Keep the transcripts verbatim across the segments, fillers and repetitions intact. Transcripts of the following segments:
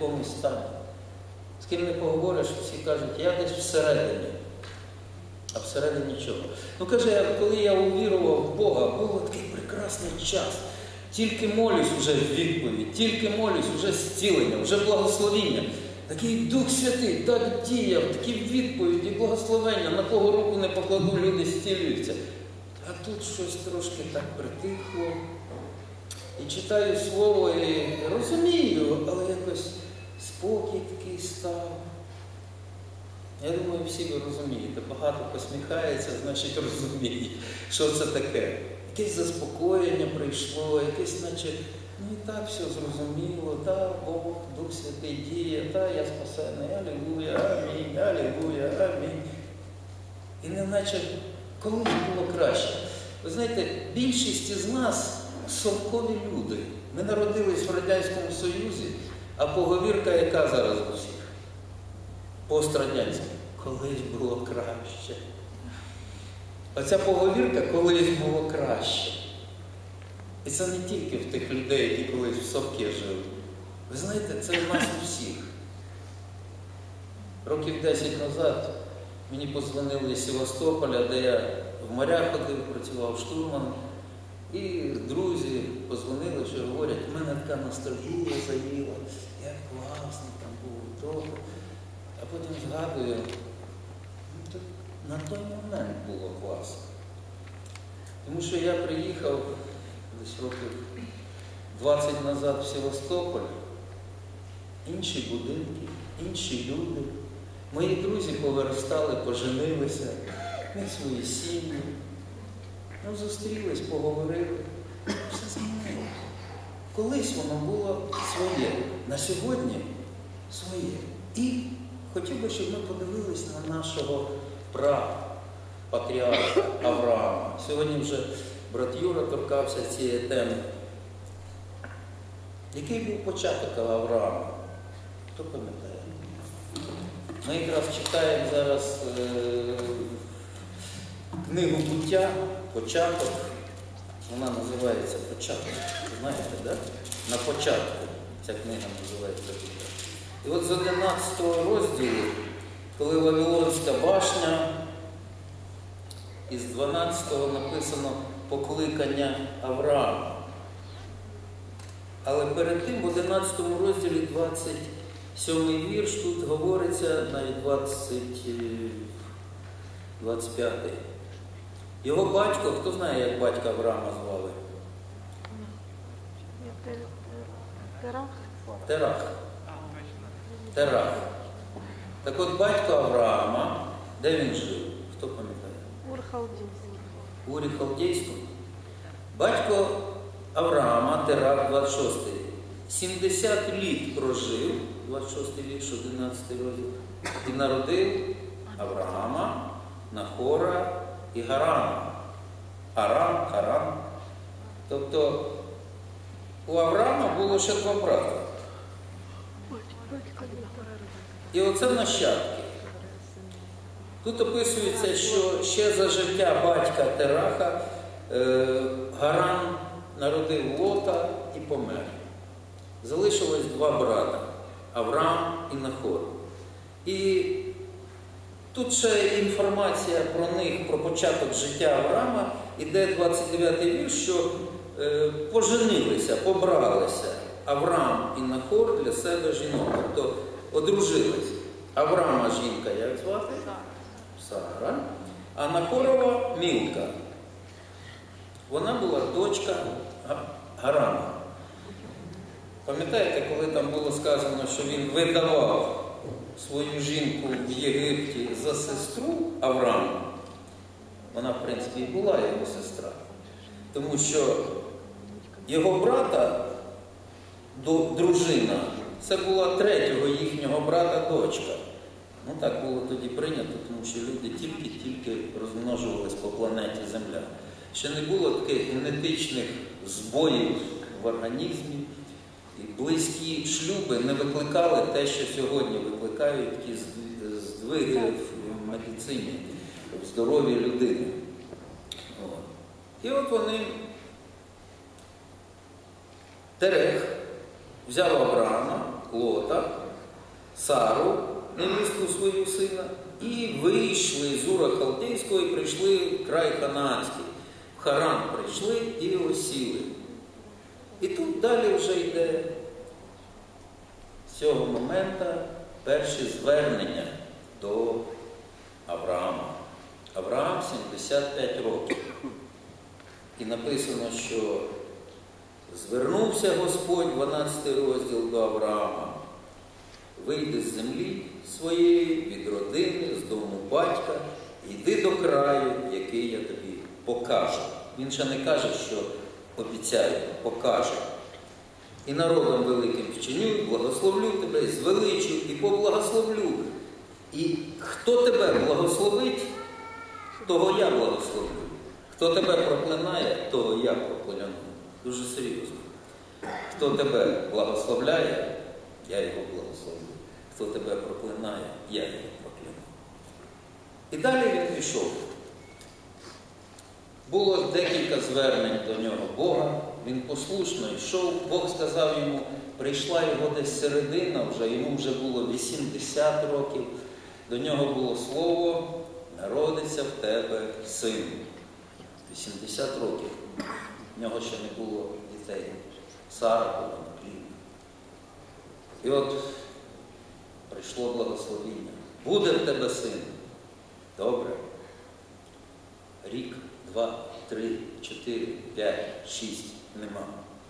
якомусь стані. З ким не поговориш, всі кажуть, я десь всередині. А всередині чого? Ну, каже, коли я увірував в Бога, був такий прекрасний час. Тільки молюсь вже в відповідь, тільки молюсь вже зцілення, вже благословіння. Такий Дух Святий так діяв, такі відповіді, благословення, на кого руку не покладу, люди зцілюються. А тут щось трошки так притихло. І читаю слово, і розумію, але якось спокій такий став. Я думаю, всі ви розумієте, багато посміхається, значить розуміє, що це таке. Якесь заспокоєння прийшло, якесь, наче, ну і так все зрозуміло, та Бог, Дух Святий діє, та я спасений, алілуя, амінь, алілуя, амінь. І не наче колись було краще. Ви знаєте, більшість із нас совкові люди. Ми народились в Радянському Союзі, а поговірка яка зараз у всіх? Пострадянська. Колись було краще. Оця поговірка колись було краще. І це не тільки в тих людей, які колись в совки жили. Ви знаєте, це в нас у всіх. Років десять назад мені подзвонили з Севастополя, де я в морях ходив, працював штурманом. І друзі подзвонили, що говорять, в мене така ностальгія заїла, як класно там було, то. А потім згадую, ну, то на той момент було класно. Тому що я приїхав десь років двадцять назад в Севастополь, інші будинки, інші люди. Мої друзі повиростали, поженилися, в них свої сім'ї. Ну, зустрілись, поговорили, все змінилося. Колись воно було своє, на сьогодні своє. І хотів би, щоб ми подивились на нашого прапатріарха Авраама. Сьогодні вже брат Юра торкався цієї теми. Який був початок Авраама? Хто пам'ятає? Ми якраз читаємо зараз е книгу «Буття», «Початок». Вона називається «Початок». Знаєте, так? Да? На початку ця книга називається «Буття». І от з одинадцятого розділу, коли Вавилонська башня, із дванадцятого написано «Покликання Авраама». Але перед тим в одинадцятому розділі двадцять сьомий вірш, тут говориться, навіть двадцять, двадцять п'ятий. Його батько, хто знає, як батька Авраама звали? Терах. Терах. Терах. Так от батько Авраама, де він жив? Хто пам'ятає? Ур Халдейський. Урі Халдейському. Батько Авраама, Терах, двадцять шостий. сімдесят літ прожив, двадцять шостий вірш, одинадцятий розділ, і народив Авраама, Нахора і Гарама. Арам, Харам. Тобто у Авраама було ще два брата. І оце нащадки. Тут описується, що ще за життя батька Тераха е, Гарам народив Лота і помер. Залишилось два брата – Авраам і Нахор. І тут ще інформація про них, про початок життя Авраама, іде двадцять дев'ятий вірш, що е, поженилися, побралися Авраам і Нахор для себе жінок. Тобто одружились. Авраама жінка, як звати? Сара. А Нахорова Мілка. Вона була дочка Гарама. Пам'ятаєте, коли там було сказано, що він видавав свою жінку в Єгипті за сестру Авраама? Вона, в принципі, і була його сестра. Тому що його брата, дружина, це була третього їхнього брата дочка. Ну так було тоді прийнято, тому що люди тільки-тільки розмножувались по планеті Земля. Ще не було таких генетичних збоїв в організмі. І близькі шлюби не викликали те, що сьогодні викликають такі здвиги в медицині, в здоров'ї людини. І от вони, Терех взяв Авраама Лота, Сару, невістку свою сина, і вийшли з Ура Халдейського і прийшли в край Ханаанський. В Харан прийшли і осіли. І тут далі вже йде з цього моменту перші звернення до Авраама. Авраам сімдесят п'ять років. І написано, що звернувся Господь, дванадцятий розділ, до Авраама. Вийди з землі своєї, від родини, з дому батька, йди до краю, який я тобі покажу. Він ще не каже, що обіцяє, покаже. І народом великим вчиню, благословлю тебе, звеличу і поблагословлю. І хто тебе благословить, того я благословлю. Хто тебе проклинає, того я прокляну. Дуже серйозно. Хто тебе благословляє, я його благословлю. Хто тебе проклинає, я його прокляну. І далі він пішов. Було декілька звернень до нього Бога. Він послушно йшов. Бог сказав йому, прийшла його десь середина вже, йому вже було вісімдесят років. До нього було слово, народиться в тебе син. вісімдесят років. В нього ще не було дітей. Сара була неплідна. І от прийшло благословіння. Буде в тебе син. Добре. Рік, два, три, чотири, п'ять, шість. Нема.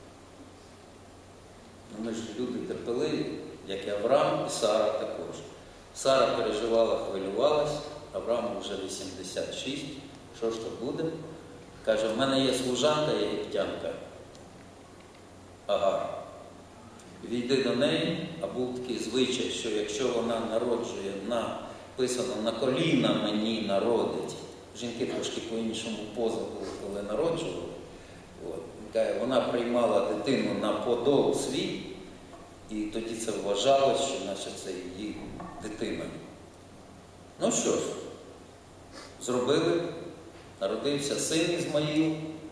Ну, ми ж люди терпеливі, як і Авраам, і Сара також. Сара переживала, хвилювалась, Аврааму вже вісімдесят шість. Що ж то буде? Каже, в мене є служанка єгиптянка. Агар. Війди до неї, а був такий звичай, що якщо вона народжує, написано, на коліна мені народить. Жінки трошки по-іншому поза були, коли народжували. От. Вона приймала дитину на подол свій, і тоді це вважалось, що наче це її дитина. Ну що ж, зробили, народився син Ізмаїл,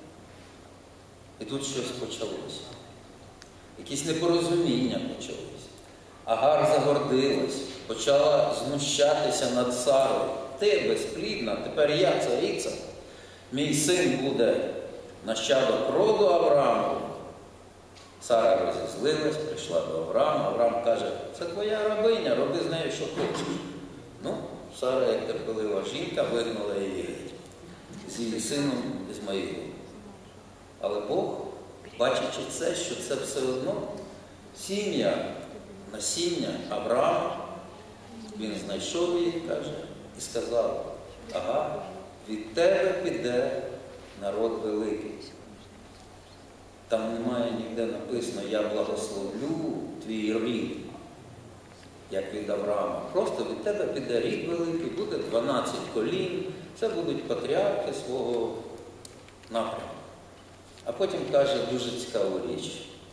і тут щось почалося. Якісь непорозуміння почалися. Агар загордилась, почала знущатися над Сарою. Ти безплідна, тепер я цариця, мій син буде нащадок роду Аврааму. Сара розізлилась, прийшла до Авраама. Авраам каже, це твоя рабиня, роби з нею, що хочеш. Ну, Сара, як терпелива жінка, вигнала її геть з її сином Ізмаїлом. Але Бог, бачачи це, що це все одно сім'я, насіння Авраама, він знайшов її, каже, і сказав, ага, від тебе піде народ великий. Там немає ніде написано, я благословлю твій рід, як від Авраама. Просто від тебе піде рід великий, буде дванадцять колін, це будуть патріархи свого напрямку. А потім каже дуже цікаву річ.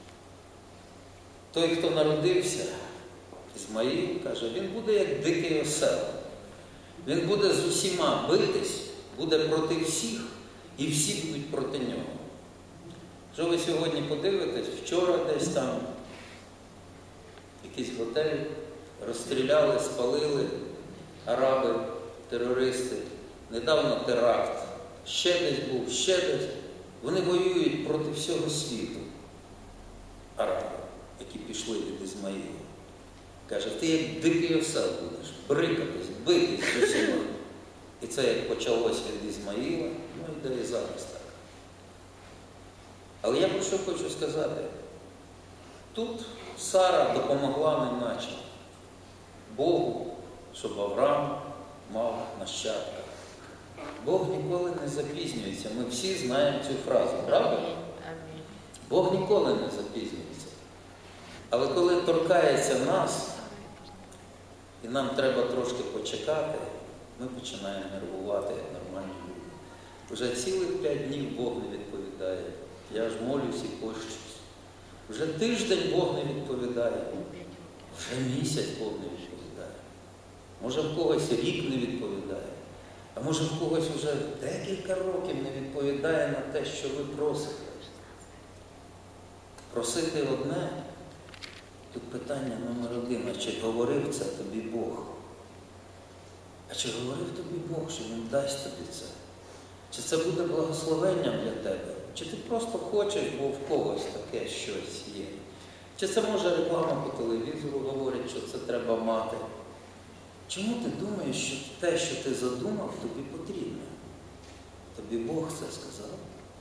Той, хто народився, Ізмаїл, каже, він буде як дикий осел. Він буде з усіма битись, буде проти всіх, і всі будуть проти нього. Що ви сьогодні подивитесь, вчора десь там якийсь готель розстріляли, спалили араби, терористи. Недавно теракт. Ще десь був, ще десь. Вони воюють проти всього світу. Араби, які пішли від Ізмаїла. Каже, ти як дикий осел будеш, брикатись, битись з усіма. І це як почалося від Ізмаїла, ну і де і зараз так. Але я про що хочу сказати? Тут Сара допомогла неначе Богу, щоб Авраам мав нащадка. Бог ніколи не запізнюється. Ми всі знаємо цю фразу, правда? Бог ніколи не запізнюється. Але коли торкається нас, і нам треба трошки почекати, ми починаємо нервувати, як нормальні люди. Вже цілих п'ять днів Бог не відповідає. Я ж молюсь і пощусь. Вже тиждень Бог не відповідає. Вже місяць Бог не відповідає. Може в когось рік не відповідає. А може в когось вже декілька років не відповідає на те, що ви просите. Просити одне, Тут питання номер один, а чи говорив це тобі Бог? А чи говорив тобі Бог, що Він дасть тобі це? Чи це буде благословенням для тебе? Чи ти просто хочеш, бо в когось таке щось є? Чи це може реклама по телевізору говорить, що це треба мати? Чому ти думаєш, що те, що ти задумав, тобі потрібно? Тобі Бог це сказав?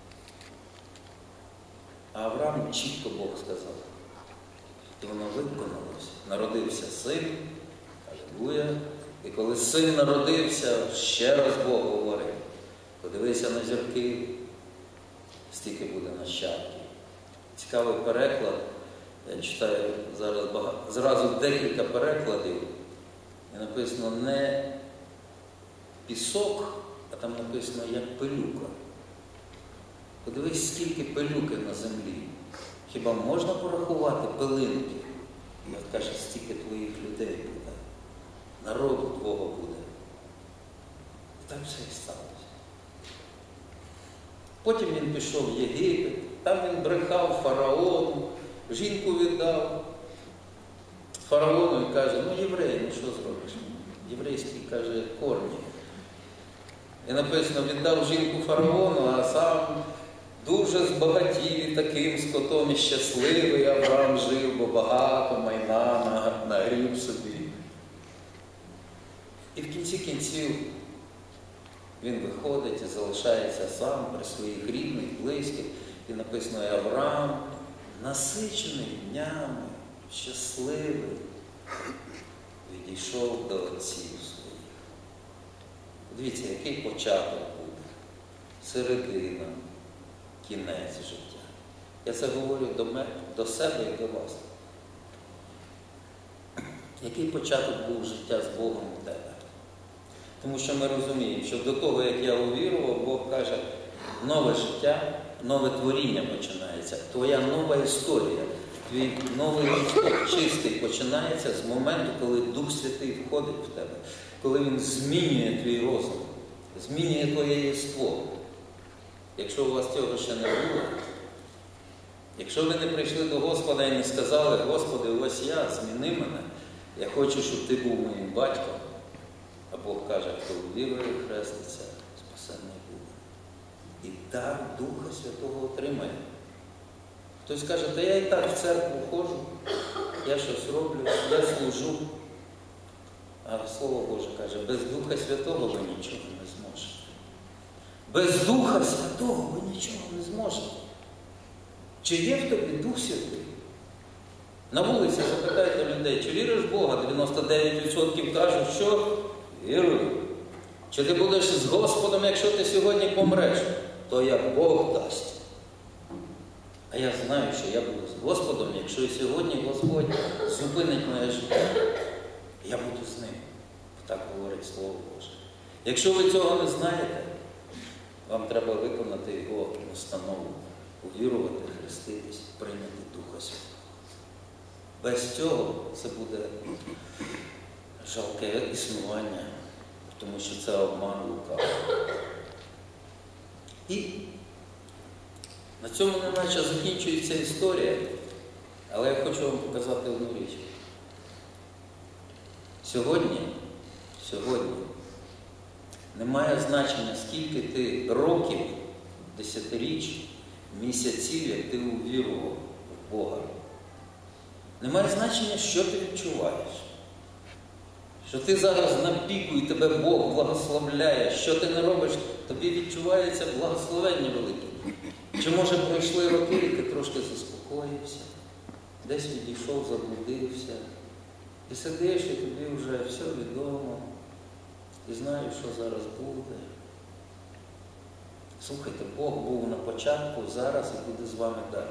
А Авраам чітко Бог сказав. І воно виконалося. Народився син, алілуя. І коли син народився, ще раз Бог говорить, подивися на зірки, стільки буде нащадків. Цікавий переклад. Я читаю зараз багато, зразу декілька перекладів. І написано не пісок, а там написано як пилюка. Подивись, скільки пилюки на землі. Хіба можна порахувати пилинки? І от каже, стільки твоїх людей буде. Народу твого буде. І так все і сталося. Потім він пішов в Єгипет, там він брехав фараону, жінку віддав фараону і каже, ну єврей, ну що зробиш? Єврейський, каже, корні. І написано, віддав жінку фараону, а сам дуже збагатів і таким скотом і щасливий Авраам жив, бо багато майна нагріб собі. І в кінці кінців він виходить і залишається сам при своїх рідних, близьких. І написано, і Авраам, насичений днями, щасливий, відійшов до отців своїх. Дивіться, який початок буде, середина, кінець життя. Я це говорю до мене, до себе і до вас. Який початок був життя з Богом у тебе? Тому що ми розуміємо, що до того, як я увірував, Бог каже, нове життя, нове творіння починається. Твоя нова історія, твій новий розпок чистий починається з моменту, коли Дух Святий входить в тебе, коли Він змінює твій розум, змінює твоє єство. Якщо у вас цього ще не було, якщо ви не прийшли до Господа і не сказали, Господи, ось я, зміни мене, я хочу, щоб Ти був моїм батьком, а Бог каже, хто вірує, хреститься, спасенний буде. І дар Духа Святого отримає. Хтось каже, та я і так в церкву ходжу, я щось роблю, я служу. А Слово Боже каже, без Духа Святого ви нічого не зможете. Без Духа Святого ви нічого не зможете. Чи є в тобі Дух Святий? На вулиці запитайте людей, чи віриш в Бога? дев'яносто дев'ять відсотків кажуть, що вірую. Чи ти будеш з Господом, якщо ти сьогодні помреш? То як Бог дасть. А я знаю, що я буду з Господом, якщо і сьогодні Господь зупинить моє життя. Я буду з ним. Так говорить Слово Боже. Якщо ви цього не знаєте, вам треба виконати його установу. Увірувати, хреститись, прийняти Духа Святого. Без цього це буде жалке існування, тому що це обман лукавий. І на цьому не наче закінчується історія, але я хочу вам показати одну річ. Сьогодні, сьогодні немає значення, скільки ти років, десятиріч, місяців, як ти увірував в Бога. Немає значення, що ти відчуваєш. Що ти зараз на піку і тебе Бог благословляє. Що ти не робиш, тобі відчувається благословення велике. Чи може пройшли роки, і ти трошки заспокоївся, десь відійшов, заблудився. І сидиш, і тобі вже все відомо. І знаєш, що зараз буде. Слухайте, Бог був на початку, зараз і буде з вами далі.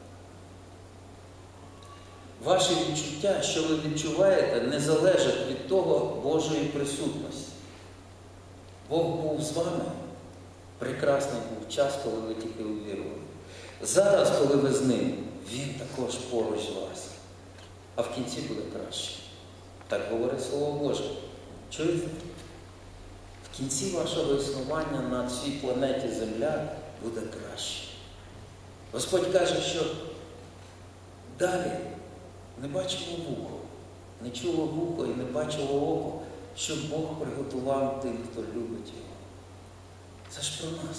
Ваші відчуття, що ви відчуваєте, не залежать від того Божої присутності. Бог був з вами. Прекрасний був час, коли ви тільки увірували. Зараз, коли ви з ним, Він також поруч з вас. А в кінці буде краще. Так говорить Слово Боже. Чуєте? В кінці вашого існування на цій планеті Земля буде краще. Господь каже, що далі не бачило вухо, не чуло вухо і не бачило око, що Бог приготував тим, хто любить його. Це ж про нас.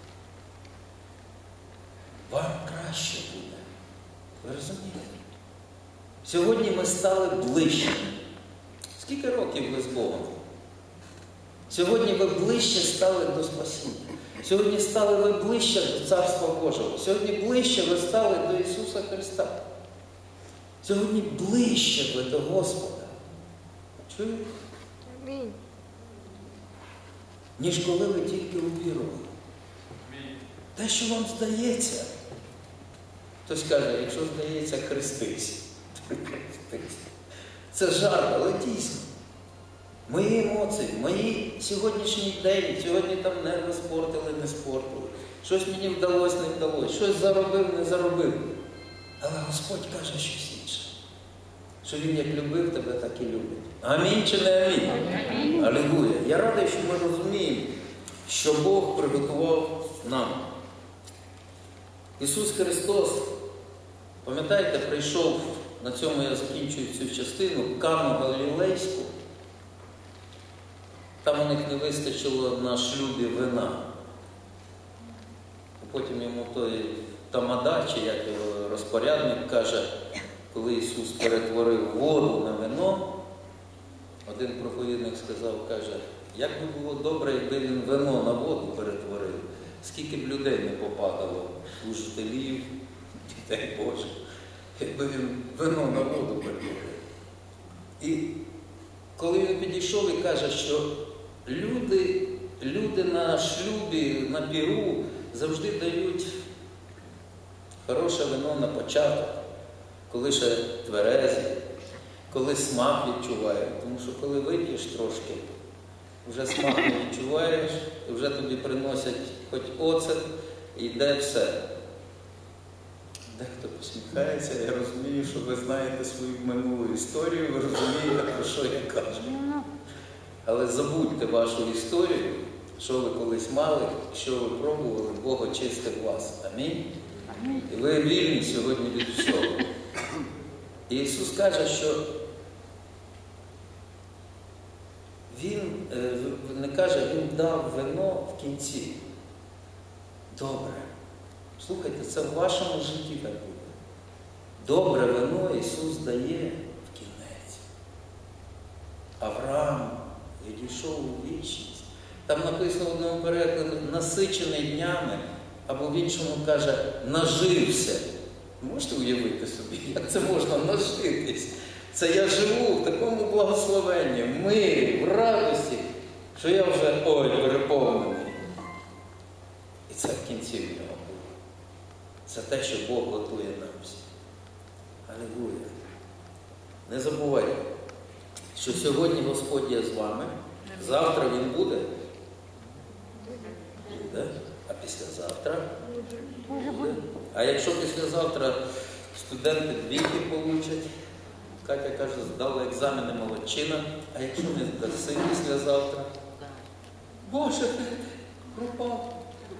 Вам краще буде. Ви розумієте? Сьогодні ми стали ближче. Скільки років ви з Богом? Сьогодні ви ближче стали до спасіння. Сьогодні стали ви ближче до Царства Божого. Сьогодні ближче ви стали до Ісуса Христа. Сьогодні ближче ви до Господа. Чуєте? Амінь. Ніж коли ви тільки увірували. Те, що вам здається. Хтось каже, якщо здається, хрестись. Це жарт, але дійсно. Мої емоції, мої сьогоднішній день, сьогодні там нерви спортили, не спортили. Щось мені вдалося, не вдалося. Щось заробив, не заробив. Але Господь каже щось інше. Що Він як любив тебе, так і любить. Амінь чи не амінь? Амінь. Алілуя. Я радий, що ми розуміємо, що Бог приготував нам. Ісус Христос, пам'ятаєте, прийшов, на цьому я закінчую цю частину, в Кану Галілейську. Там у них не вистачило на шлюбі вина. Потім йому той тамада, чи як його розпорядник, каже, коли Ісус перетворив воду на вино, один проповідник сказав, каже, як би було добре, якби він вино на воду перетворив, скільки б людей не попадало, служителів, дітей Божих, якби він вино на воду перетворив. І коли він підійшов і каже, що люди, люди на шлюбі, на піру завжди дають хороше вино на початок, коли ще тверезі, коли смак відчувають. Тому що коли вип'єш трошки, вже смак не відчуваєш, і вже тобі приносять хоч оцет, і йде все. Дехто посміхається, я розумію, що ви знаєте свою минулу історію, ви розумієте, про що я кажу. Але забудьте вашу історію, що ви колись мали, що ви пробували, Бог очистив вас. Амінь. І ви вільні сьогодні від всього. І Ісус каже, що Він, не каже, Він дав вино в кінці. Добре. Слухайте, це в вашому житті так буде. Добре вино Ісус дає в кінець. Авраам відійшов у вічність. Там написано в одному перекладі насичений днями, або в іншому каже нажився. Можете уявити собі, як це можна нажитись? Це я живу в такому благословенні, в мирі, в радості, що я вже, ой, переповнений. І це в кінці в нього було. Це те, що Бог готує нам всім. Алілуя. Не забувайте, що сьогодні Господь є з вами, завтра Він буде. Буде. А післязавтра буде. А якщо післязавтра студенти двійки получать, Катя каже, здала екзамени молодчина, а якщо не здаси післязавтра, Боже, ти пропав.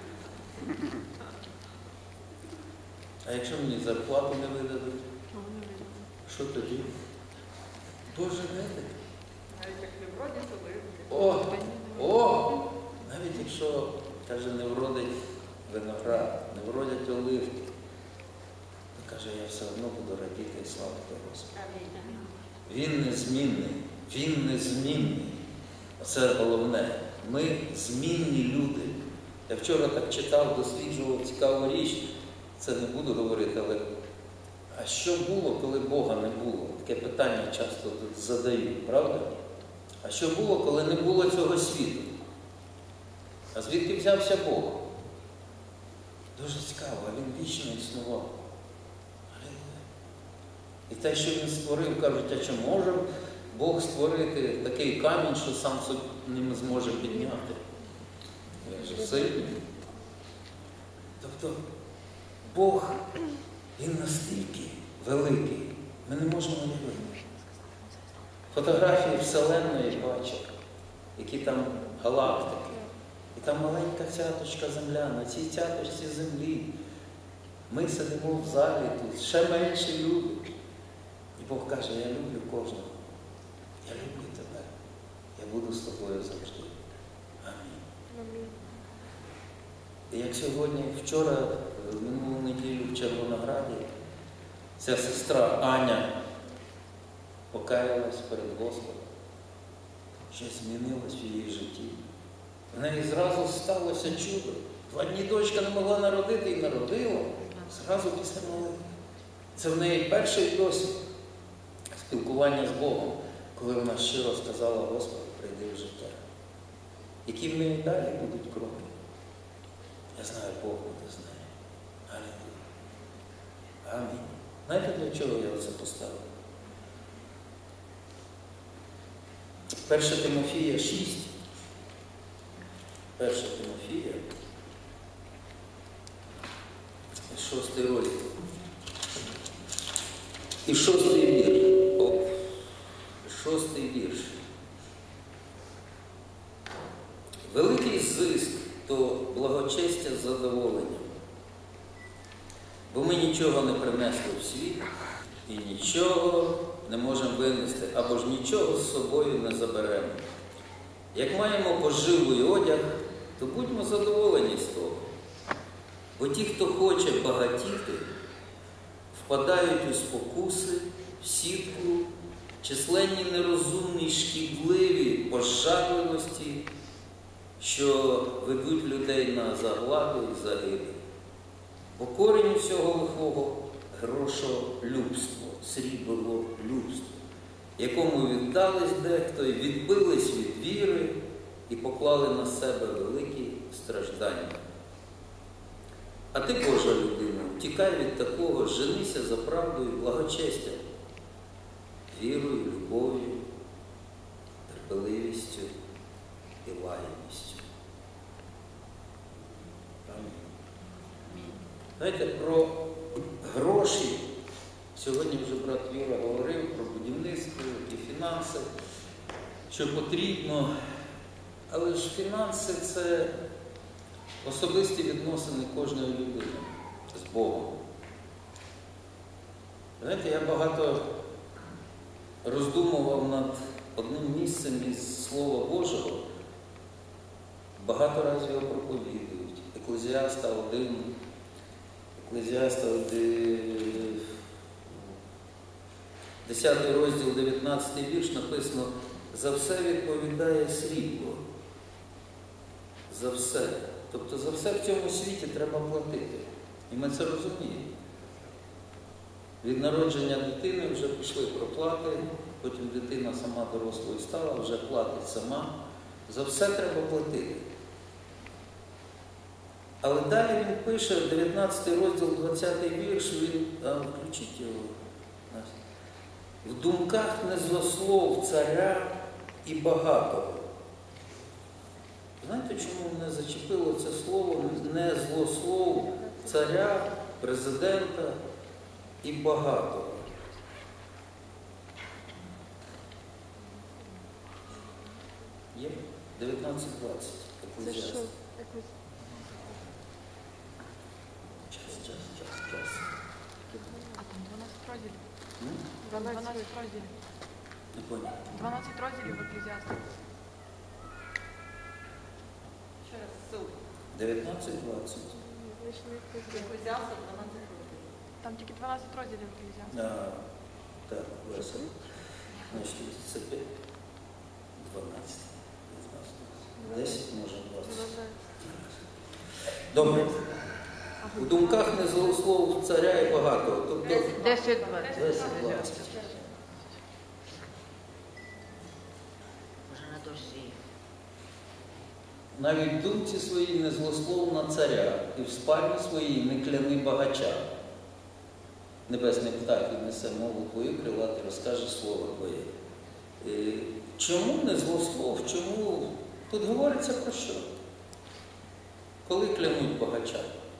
А якщо мені зарплату не видадуть, що тоді? Боже, видать. Навіть як не вродять, то вирвуть. О, о, навіть якщо, каже, не вродить виноград, не вродять оливки, то каже, я все одно буду радіти і славити Господа. Він незмінний, він незмінний. Це головне. Ми змінні люди. Я вчора так читав, досліджував цікаву річ, це не буду говорити, але а що було, коли Бога не було? Таке питання часто тут задають, правда? А що було, коли не було цього світу? А звідки взявся Бог? Дуже цікаво, а Він вічно існував. І те, що Він створив, кажуть, а чи може Бог створити такий камінь, що сам собі ним зможе підняти? Він же сильний. Тобто, Бог, Він настільки великий, ми не можемо уявити. Фотографії Вселенної бачать, які там галактики. І там маленька цяточка земля, на цій цяточці землі. Ми сидимо в залі тут, ще менші люди. І Бог каже, я люблю кожного. Я люблю тебе. Я буду з тобою завжди. Амінь. Амінь. І як сьогодні, вчора, в минулу неділю в Червонограді, ця сестра Аня покаялась перед Господом. Щось змінилось в її житті. В неї зразу сталося чудо. Два дні дочка не могла народити і народила. Зразу після молитви. Це в неї перший досвід спілкування з Богом, коли вона щиро сказала, Господи, прийди в життя. Які в неї далі будуть кроки? Я знаю, Бог буде з нею. Алілуя. Амінь. Знаєте, для чого я це поставив? Перше Тимофія шість. Перше Тимофія. Шостий розділ. І шостий вірш. О, шостий вірш. Великий зиск то благочестя з задоволенням. Бо ми нічого не принесли в світ і нічого не можемо винести, або ж нічого з собою не заберемо. Як маємо поживу і одяг, то будьмо задоволені з того. Бо ті, хто хоче багатіти, впадають у спокуси, в сітку, численні нерозумні, шкідливі пожадливості, що ведуть людей на загладу і загибель. Бо корінь усього лихого – грошолюбство, сріблолюбство, якому віддались дехто і відбились від віри і поклали на себе великі страждання. А ти, Божа людина, втікай від такого, женися за правдою і благочестям, вірою, любов'ю, терпеливістю і лагідністю. Амінь. Знаєте, про гроші сьогодні вже брат Юра говорив про будівництво і фінанси, що потрібно, але ж фінанси – це особисті відносини кожної людини з Богом. Знаєте, я багато роздумував над одним місцем із Слова Божого. Багато разів його проповідують. Еклезіаста один, Еклезіаста десятий розділ, дев'ятнадцятий вірш написано: за все відповідає срібло. За все. Тобто за все в цьому світі треба платити. І ми це розуміємо. Від народження дитини вже пішли проплати, потім дитина сама дорослою стала, вже платить сама. За все треба платити. Але далі він пише, дев'ятнадцятий розділ, двадцятий вірш, він, а, включіть його. В думках не злослов царя і багатого. Знаєте, чому мене зачепило це слово не злослов царя, президента і багатого? Є? дев'ятнадцять двадцять. Це що? Якось Час, час, час, час. А там дванадцять розділів. М? дванадцять розділів. Не понял. дванадцять розділів в Еклезіасті. Ще раз ссылку. дев'ятнадцять двадцять. вийшли Еклезіаста дванадцять розділів. Там тільки дванадцять розділів в Еклезіасті. А, так, весело. Значить, це дванадцять. десять, може, двадцять. Добре. У думках не злослов царя і багатого. Тобто десять двадцять. десять двадцять. Може на душі. Навіть в думці своїй не злослов на царя, і в спальні своїй не кляни багача. Небесний птах віднесе мову твою, крилати розкаже слово твоє. Е, Чому не злослов? Чому? Тут говориться про що? Коли клянуть багача?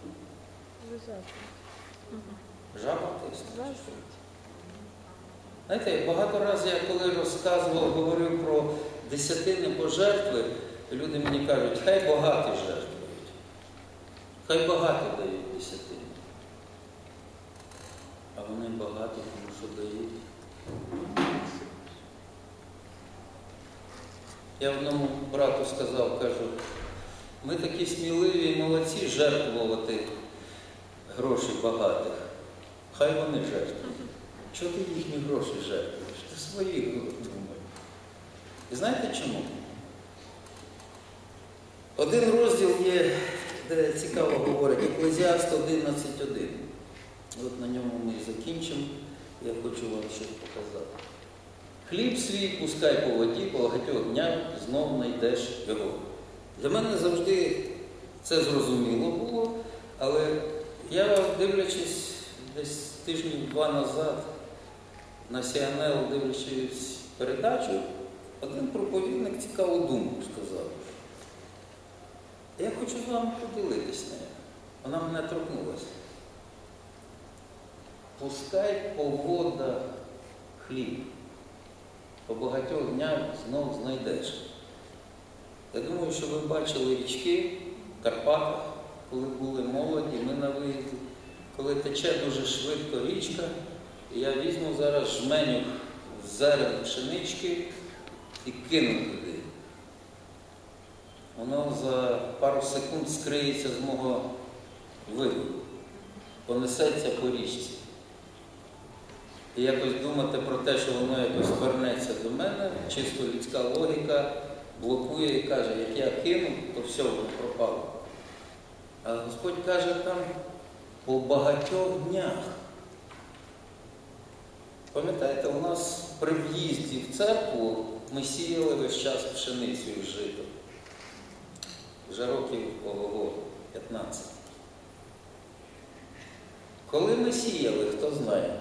Жаба тисне. Знаєте, багато разів я коли розказував, говорив про десятини пожертви, люди мені кажуть, хай багаті жертвують. Хай багаті дають десятини. А вони багаті, тому що дають Я одному брату сказав, кажу, ми такі сміливі і молодці жертвувати гроші багатих. Хай вони жертвують. Чого ти їхні гроші жертвуєш? Ти свої думай. І знаєте чому? Один розділ є, де цікаво говорить, Екклезіаст одинадцять один. От на ньому ми і закінчимо. Я хочу вам щось показати. Хліб свій пускай по воді, по багатьох днях знов знайдеш його. Для мене завжди це зрозуміло було, але я, дивлячись десь тижнів два назад на Сі Ен Ел, дивлячись передачу, один проповідник цікаву думку сказав. Я хочу з вами поділитись нею. Вона мене торкнулася. Пускай по водах хліб, по багатьох днях знов знайдеш. Я думаю, що ви бачили річки в Карпатах, коли були молоді, ми на виїзді. Коли тече дуже швидко річка, і я візьму зараз жменю зерен пшенички і кину туди. Воно за пару секунд скриється з мого виду, понесеться по річці. І якось думати про те, що воно якось вернеться до мене, чисто людська логіка блокує і каже, як я кину, то все, воно пропало. А Господь каже там, по багатьох днях. Пам'ятаєте, у нас при в'їзді в церкву ми сіяли весь час пшеницю і жито. Вже років ого, п'ятнадцять. Коли ми сіяли, хто знає?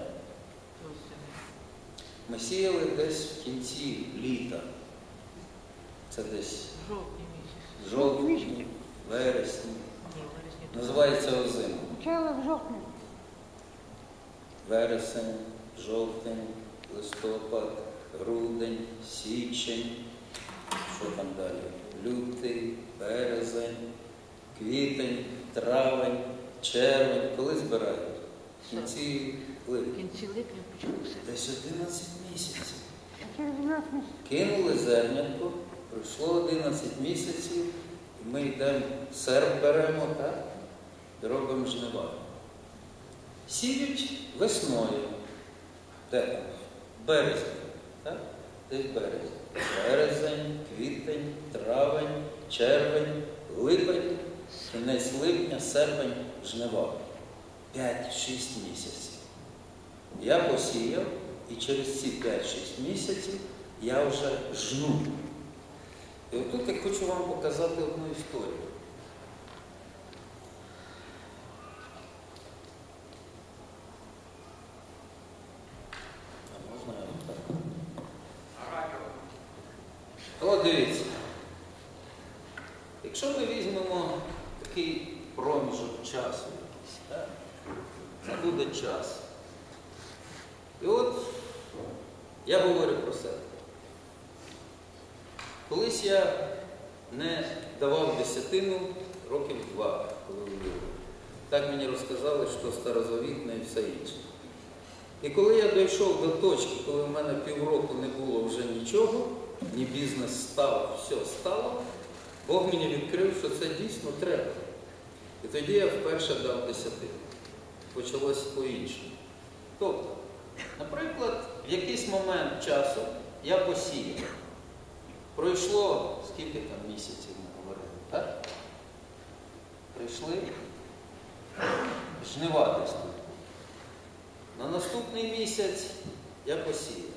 Ми сіяли десь в кінці літа. Це десь в жовтні, вересні. Називається озима. Почали в жовтні. Вересень, жовтень, листопад, грудень, січень. Що там далі? Лютий, березень, квітень, травень, червень. Коли збирають? В кінці липня. В кінці липня почалося. Десь одинадцять місяців. Через дванадцять місяців. Кинули зернятко, пройшло одинадцять місяців, і ми йдемо, серп беремо, так? І робимо жнива. Сіють весною. Де там? Березень. Так? Десь березень. Березень, квітень, травень, червень, липень, кінець липня, серпень, жнива. п'ять-шість місяців. Я посіяв, і через ці п'ять-шість місяців я вже жну. І отут я хочу вам показати одну історію. А можна я так? О, дивіться. Якщо ми візьмемо такий проміжок часу, так? Це буде час. І от я говорю про себе. Колись я не давав десятину років два, коли вірив. Так мені розказали, що старозавітне і все інше. І коли я дійшов до точки, коли в мене півроку не було вже нічого, ні бізнес став, все стало, Бог мені відкрив, що це дійсно треба. І тоді я вперше дав десятину. Почалось по-іншому. Тобто, наприклад, в якийсь момент часу я посіяв. Пройшло, скільки там місяців ми говорили, так? Прийшли жнива десь тут. На наступний місяць я посіяв.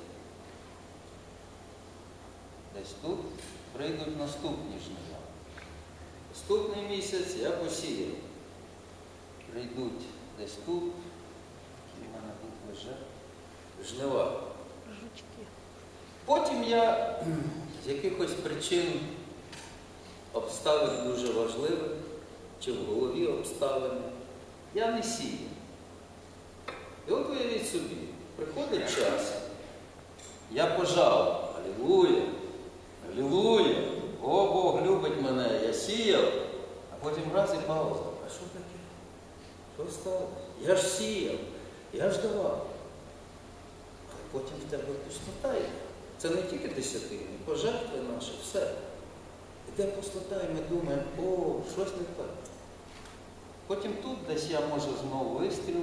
Десь тут прийдуть наступні жнива. Наступний місяць я посіяв. Прийдуть десь тут, і в мене тут лежать жнива. Жучки. Потім я з якихось причин, обставин дуже важливих, чи в голові обставини, я не сію. І от уявіть собі, приходить час, я пожав, алілуя, алілуя, о, Бог любить мене, я сіяв, а потім раз і пауза. А що таке? Що стало? Я ж сіяв, я ж давав. потім в тебе пустота йде. Це не тільки десятини, пожертви наші, все. Іде пустота, і ми думаємо, о, щось не так. Потім тут десь я, може, знову вистрілю.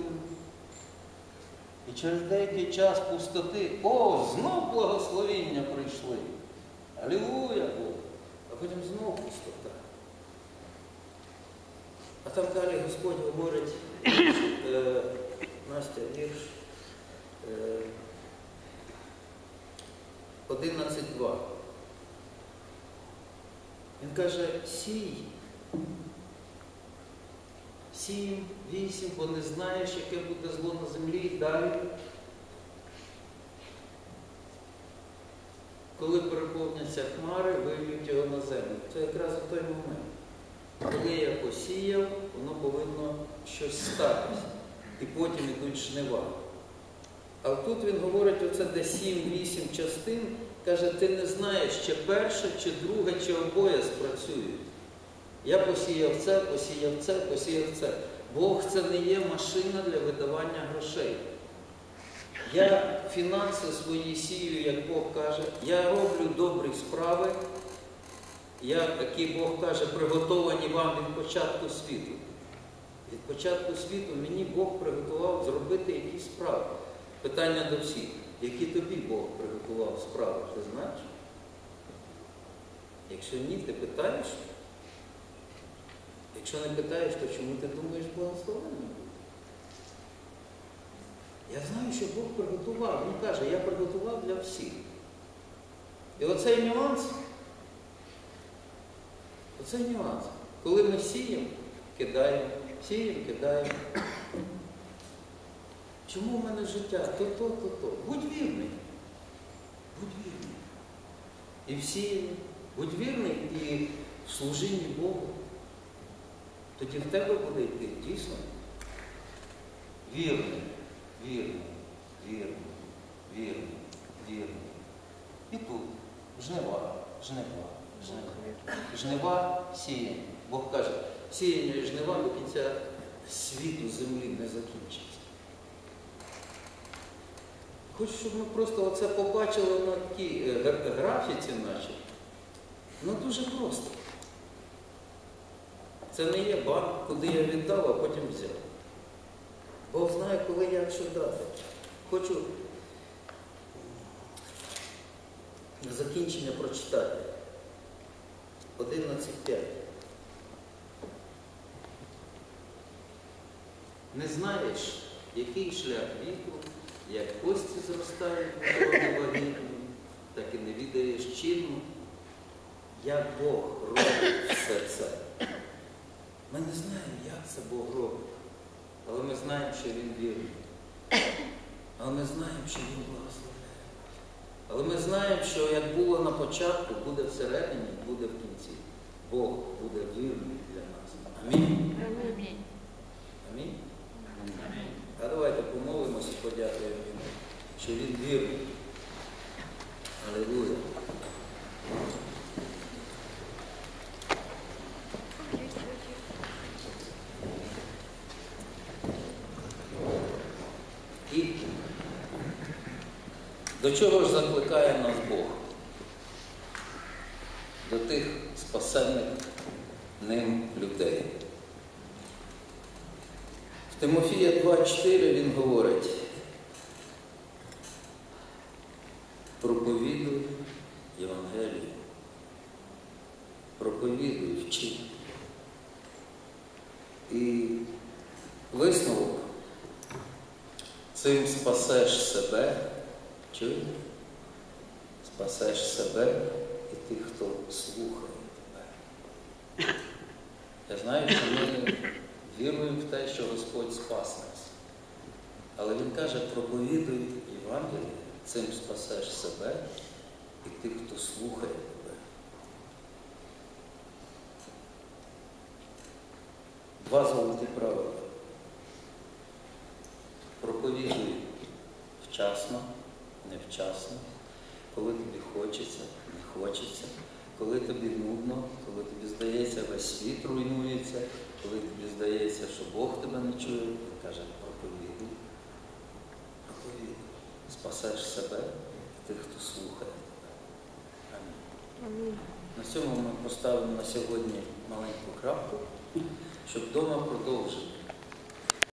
І через деякий час пустоти, о, знов благословіння прийшли. Алілуя Богу. А потім знов пустота. А там далі Господь говорить, е, Настя, вірш е, одинадцять два. Він каже, сій, сім, вісім, бо не знаєш, яке буде зло на землі, і далі. Коли переповняться хмари, вивіють його на землю. Це якраз у той момент. Коли я посіяв, воно повинно щось статися. І потім йдуть жнива. А тут він говорить, оце де сім-вісім частин, каже, ти не знаєш, чи перше, чи друге, чи обоє спрацюють. Я посіяв це, посіяв це, посіяв це. Бог це не є машина для видавання грошей. Я фінанси свої сію, як Бог каже, я роблю добрі справи, як, які Бог каже, приготовані вам від початку світу. Від початку світу мені Бог приготував зробити якісь справи. Питання до всіх. Які тобі Бог приготував справи, ти знаєш? Якщо ні, ти питаєш? Якщо не питаєш, то чому ти думаєш благословення буде? Я знаю, що Бог приготував. Він каже, я приготував для всіх. І оцей нюанс, оцей нюанс. Коли ми сіємо, кидаємо, сіємо, кидаємо. Чому в мене життя? То, то, то, то. Будь вірний. Будь вірний. І в сіянні. Будь вірний і в служінні Богу. Тоді в тебе буде йти дійсно вірний, вірний, вірний, вірний, вірний. І тут жнива, жнива, жнива. Жнива сіяння. Бог каже, сіяння і жнива до кінця світу землі не закінчиться. Хочу, щоб ми просто оце побачили на такій графіці нашій. Ну дуже просто. Це не є банк, куди я віддав, а потім взяв. Бог знає, коли як що дати. Хочу на закінчення прочитати. одинадцять п'ять. Не знаєш, який шлях віку, як кості зростають в дороги вагітні, так і не відаєш чину, як Бог робить все це. Ми не знаємо, як це Бог робить, але ми знаємо, що Він вірний. Але ми знаємо, що Він благословляє. Але ми знаємо, що як було на початку, буде всередині, буде в кінці. Бог буде вірний для нас. Амінь. Амінь. Амінь. А давайте помолимося і подякуємо Йому, що Він вірний. Алілуя. І до чого ж закликає нас Бог? До тих спасених ним людей. В Тимофія два чотири він говорить: проповідуй Євангелію, проповідуй, вчи. І висновок: цим спасеш себе, чуєте? Спасеш себе і тих, хто слухає тебе. Я знаю, що ми віруємо в те, що Господь спас нас. Але Він каже, проповідуй Євангеліє, цим спасеш себе і тих, хто слухає тебе. Два золоті правила. Проповідуй вчасно, невчасно, коли тобі хочеться, не хочеться, коли тобі нудно, коли тобі здається, весь світ руйнується, коли тобі здається, що Бог тебе не чує, Він каже, проповідуй, проповідуй, спасеш себе. На цьому ми поставимо на сьогодні маленьку крапку, щоб вдома продовжити.